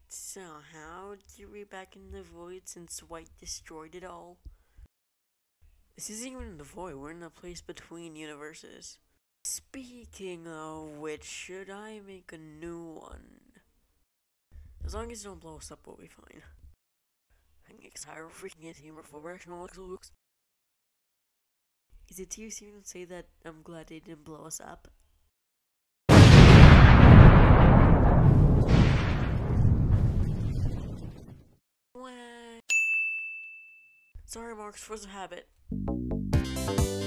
So, how did we back in the void since White destroyed it all? This isn't even in the void, we're in a place between universes. Speaking of which, should I make a new one? As long as you don't blow us up, we'll be fine. I'm excited for freaking it, humor for rational looks. Is it too soon to say that I'm glad they didn't blow us up? What? Sorry, Marx, was a habit.